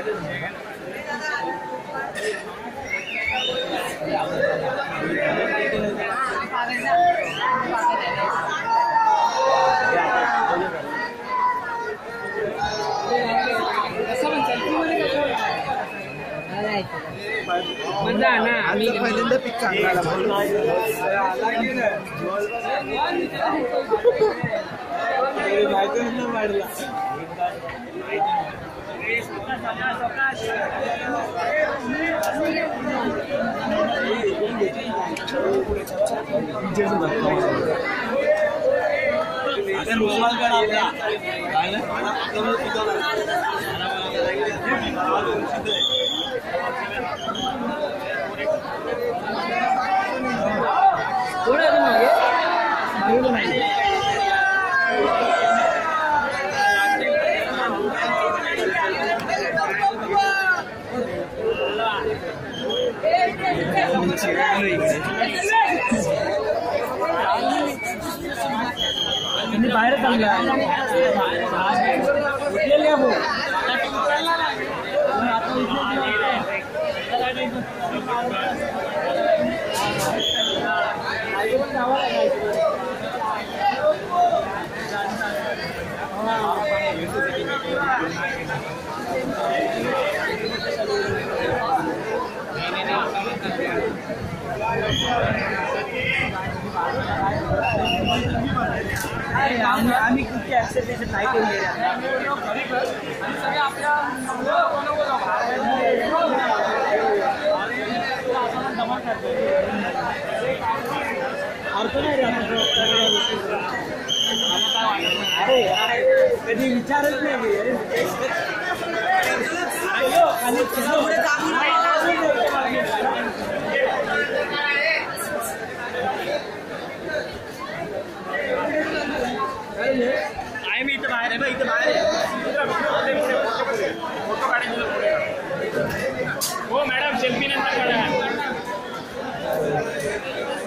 मजा ना आम्ही पहिल्यांदा पिक काढला बाहेर चांगला आम्ही किती ऍक्सेप्टेशन नाही केले कधी विचारच नाही मी इथं बाहेर आहे इथं बाहेर फोटो काढायचं हो मॅडम सेल्फी नंतर काढा